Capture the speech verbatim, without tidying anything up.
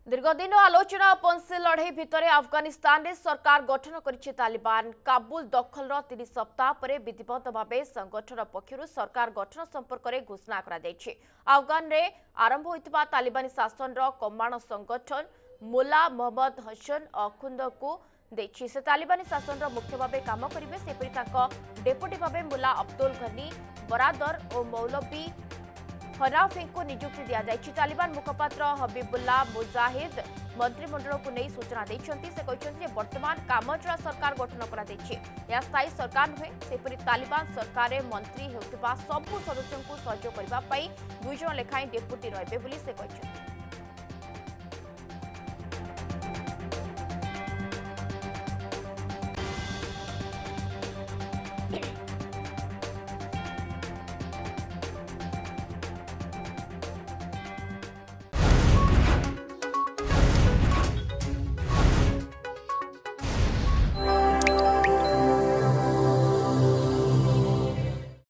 दीर्घदिन आलोचना पंसी लड़ई भितर अफगानिस्तान में सरकार गठन करिछि तालिबान। काबुल दखल तीन सप्ताह पर विधिवत भाव संगठन पक्षर सरकार गठन संपर्क में घोषणा कर अफगान में आरंभ होता तालिबानी शासन कमाण संगठन मुला मोहम्मद हसन अखुंद को देखि से तालिबानी शासन मुख्य भाव काम करेंगे। सेपरी डेपुटी भाव मुला अब्दुल घनी बरादर और मौलवी हनाफे को नियुक्ति दि जाएगी। तालिबान मुखपात्र हबीबुल्ला मुजाहिद मंत्रिमंडल को नहीं सूचना देते। से कहते वर्तमान कामचला सरकार गठन कर स्थायी सरकार नुहे। सेपरी तालिबान सरकार मंत्री होता सबू सदस्यों को सहयोग करने दुई जन लेखाएं डेपुटी रहे।